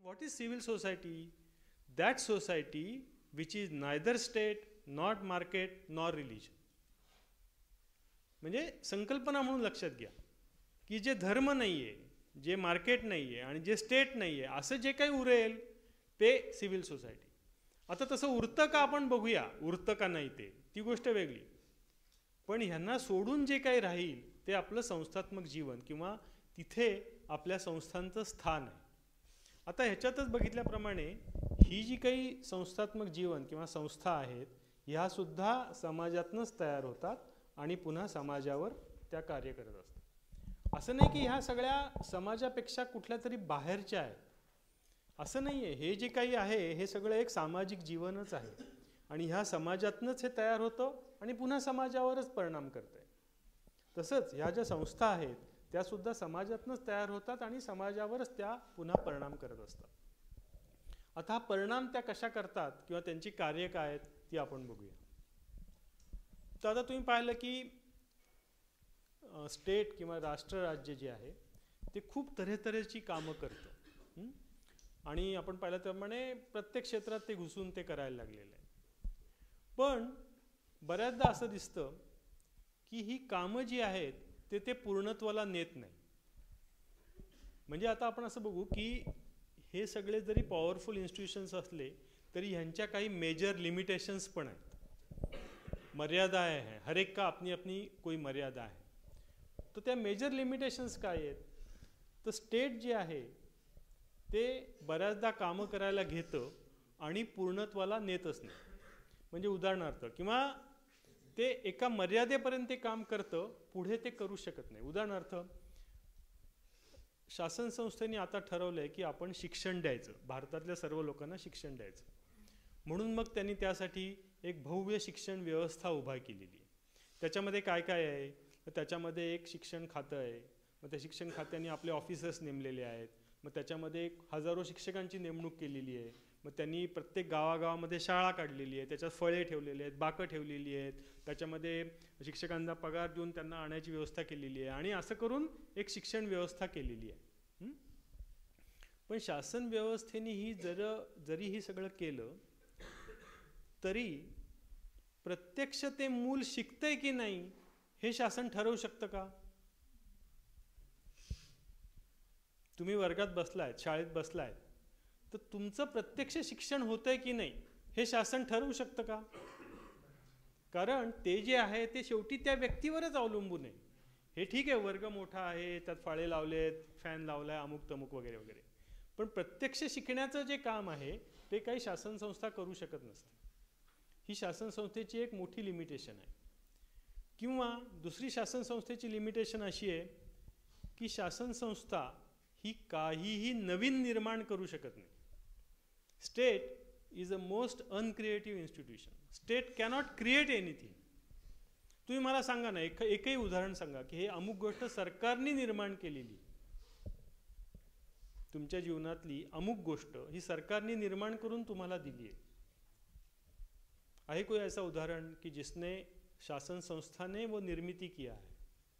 What is civil society? That society which is neither state, not market, nor religion. म्हणजे संकल्पना म्हणून लक्षात घ्या की जे धर्म नाही आहे, जे मार्केट नाही आहे आणि जे स्टेट नाही आहे असं जे काही उरेल ते सिव्हिल सोसायटी. आता तसं उरतं का आपण बघूया, उरतं का नाही ते ती गोष्ट वेगळी. पण ह्यांना सोडून जे काही राहील ते आपलं संस्थात्मक जीवन किंवा तिथे आपल्या संस्थांचं स्थान आहे. आता ह्याच्यातच बघितल्याप्रमाणे ही जी काही संस्थात्मक जीवन किंवा संस्था आहेत ह्यासुद्धा समाजातूनच तयार होतात आणि पुन्हा समाजावर त्या कार्य करत असतात. असं नाही की ह्या सगळ्या समाजापेक्षा कुठल्या तरी बाहेरच्या आहेत, असं नाही आहे. हे जे काही आहे हे सगळं एक सामाजिक जीवनच आहे आणि ह्या समाजातूनच हे तयार होतं आणि पुन्हा समाजावरच परिणाम करतं आहे. तसंच ह्या ज्या संस्था आहेत त्यासुद्धा समाजातूनच तयार होतात आणि समाजावरच त्या पुन्हा परिणाम करत असतात. आता हा परिणाम त्या कशा करतात किंवा त्यांची कार्य काय आहेत ती आपण बघूया. तर आता तुम्ही पाहिलं की स्टेट किंवा राष्ट्र राज्य जे आहे ते खूप तऱ्हेची कामं करतं आणि आपण पाहिलं त्याप्रमाणे प्रत्येक क्षेत्रात ते घुसून ते करायला लागलेलं आहे. पण बऱ्याचदा असं दिसतं की ही कामं जी आहेत ते पूर्णत्वाला नेत नाही. म्हणजे आता आपण असं बघू की हे सगळे जरी पॉवरफुल इन्स्टिट्यूशन्स असले तरी ह्यांच्या काही मेजर लिमिटेशन्स पण आहेत, मर्यादा आहे. हर एक का अपनी अपनी कोई मर्यादा आहे. तर त्या मेजर लिमिटेशन्स काय आहेत, तर स्टेट जे आहे ते बऱ्याचदा कामं करायला घेतं आणि पूर्णत्वाला नेतच नाही. म्हणजे उदाहरणार्थ किंवा ते एका मर्यादेपर्यंत ते काम करतं, पुढे ते करू शकत नाही. उदाहरणार्थ शासन संस्थेने आता ठरवलं आहे की आपण शिक्षण द्यायचं, भारतातल्या सर्व लोकांना शिक्षण द्यायचं. म्हणून मग त्यांनी त्यासाठी एक भव्य शिक्षण व्यवस्था उभा केलेली आहे. त्याच्यामध्ये काय काय आहे, त्याच्यामध्ये एक शिक्षण खातं आहे. मग त्या शिक्षण खात्याने आपले ऑफिसर्स नेमलेले आहेत. मग त्याच्यामध्ये हजारो शिक्षकांची नेमणूक केलेली आहे. मग त्यांनी प्रत्येक गावागावामध्ये शाळा काढलेली आहे, त्याच्यात फळे ठेवलेली आहेत, बाकं ठेवलेली आहेत, त्याच्यामध्ये शिक्षकांना पगार देऊन त्यांना आणायची व्यवस्था केलेली आहे आणि असं करून एक शिक्षण व्यवस्था केलेली आहे. पण शासन व्यवस्थेने जरी ही सगळं केलं तरी प्रत्यक्ष ते मूल शिकतंय की नाही हे शासन ठरवू शकतं का? तुम्ही वर्गात बसलायत, शाळेत बसलायत, तर तुमचं प्रत्यक्ष शिक्षण होतंय की नाही हे शासन ठरवू शकतं का? कारण ते जे आहे ते शेवटी त्या व्यक्तीवरच अवलंबून आहे. हे ठीक आहे, वर्ग मोठा आहे, त्यात फाळे लावलेत, फॅन लावलाय, अमुक तमुक वगैरे वगैरे, पण प्रत्यक्ष शिकण्याचं जे काम आहे ते काही शासन संस्था करू शकत नसते. ही शासन संस्थेची एक मोठी लिमिटेशन आहे. किंवा दुसरी शासन संस्थेची लिमिटेशन अशी आहे की शासन संस्था ही काहीही नवीन निर्माण करू शकत नाही. State is a most uncreative institution. State cannot create anything. तुम्ही मला सांगा ना, एकही उदाहरण सांगा की हे अमुक गोष्ट सरकारने निर्माण केलेली, तुमच्या जीवनातली अमुक गोष्ट ही सरकारने निर्माण करून तुम्हाला दिली आहे कोई ऐसा उदाहरण कि जिसने शासन संस्था ने वो निर्मिती किया है?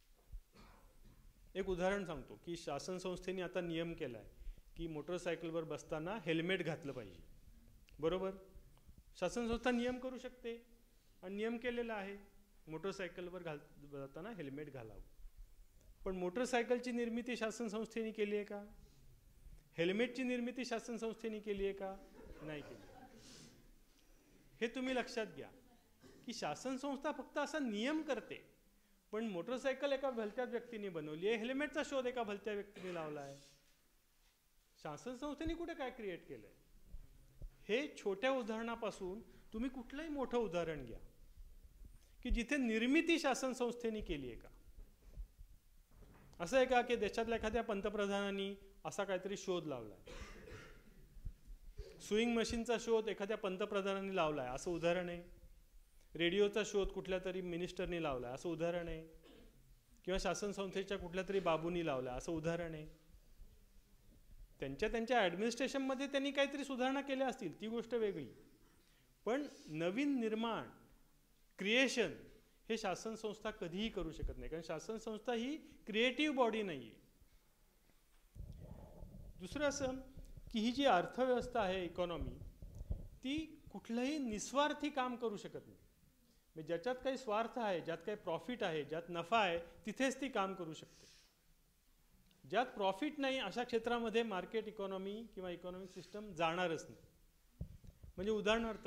एक उदाहरण सांगतो की शासन संस्थेने आता नियम केला आहे की मोटरसायकलवर बसताना हेल्मेट घातलं पाहिजे. बरोबर, शासन संस्था नियम करू शकते आणि नियम केलेला आहे, मोटरसायकलवर जाताना हेल्मेट घालावं. पण मोटरसायकलची निर्मिती शासन संस्थेने केली आहे का? हेल्मेटची निर्मिती शासन संस्थेने केली आहे का? नाही केली. हे तुम्ही लक्षात घ्या की शासन संस्था फक्त असा नियम करते, पण मोटरसायकल एका भलत्या व्यक्तीने बनवली आहे, हेल्मेटचा शोध एका भलत्या व्यक्तीने लावला आहे. शासन संस्थेने कुठे काय क्रिएट केलंय? हे छोट्या उदाहरणापासून तुम्ही कुठलंही मोठं उदाहरण घ्या की जिथे निर्मिती शासन संस्थेने केली आहे का? असं आहे का की देशातल्या एखाद्या पंतप्रधानांनी असा काहीतरी शोध लावलाय, स्विंग मशीनचा शोध एखाद्या पंतप्रधानांनी लावलाय असं उदाहरण आहे? रेडिओचा शोध कुठल्या तरी मिनिस्टरनी लावलाय असं उदाहरण आहे? किंवा शासन संस्थेच्या कुठल्या तरी बाबूंनी लावलाय असं उदाहरण आहे? त्यांच्या ॲडमिनिस्ट्रेशनमध्ये त्यांनी काहीतरी सुधारणा केल्या असतील, ती गोष्ट वेगळी. पण नवीन निर्माण, क्रिएशन हे शासन संस्था कधीही करू शकत नाही, कारण शासन संस्था ही क्रिएटिव्ह बॉडी नाही आहे. दुसरं असं की ही जी अर्थव्यवस्था आहे, इकॉनॉमी, ती कुठलंही निस्वार्थी काम करू शकत नाही. म्हणजे ज्याच्यात काही स्वार्थ आहे, ज्यात काही प्रॉफिट आहे, ज्यात नफा आहे, तिथेच ती काम करू शकते. ज्यात प्रॉफिट नाही अशा क्षेत्रामध्ये मार्केट इकॉनॉमी किंवा इकॉनॉमिक सिस्टम जाणारच नाही. म्हणजे उदाहरणार्थ,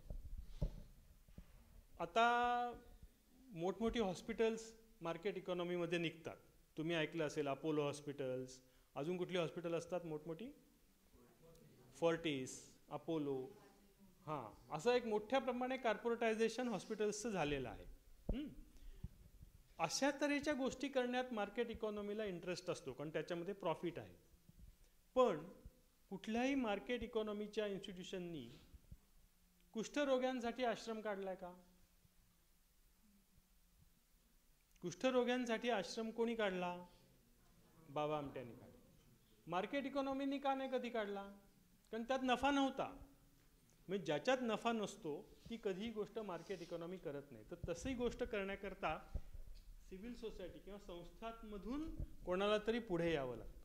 आता मोठमोठी हॉस्पिटल्स मार्केट इकॉनॉमीमध्ये निघतात. तुम्ही ऐकलं असेल अपोलो हॉस्पिटल्स, अजून कुठली हॉस्पिटल असतात मोठमोठी, फोर्टिस, अपोलो, हां, असं एक मोठ्या प्रमाणे कॉर्पोरेटायझेशन हॉस्पिटल्सचं झालेलं आहे. अशा तऱ्हेच्या गोष्टी करण्यात मार्केट इकॉनॉमीला इंटरेस्ट असतो, कारण त्याच्यामध्ये प्रॉफिट आहे. पण कुठल्याही मार्केट इकॉनॉमीच्या इन्स्टिट्यूशननी कुष्ठरोग्यांसाठी आश्रम काढलाय का? कुष्ठरोग्यांसाठी आश्रम कोणी काढला? बाबा आमट्यांनी काढला. मार्केट इकॉनॉमीनी का नाही कधी काढला? कारण त्यात नफा नव्हता. म्हणजे ज्याच्यात नफा नसतो ती कधीही गोष्ट मार्केट इकॉनॉमी करत नाही. तर तशी गोष्ट करण्याकरता सिव्हिल सोसायटी किंवा संस्थांमधून कोणाला तरी पुढे यावं लागतं.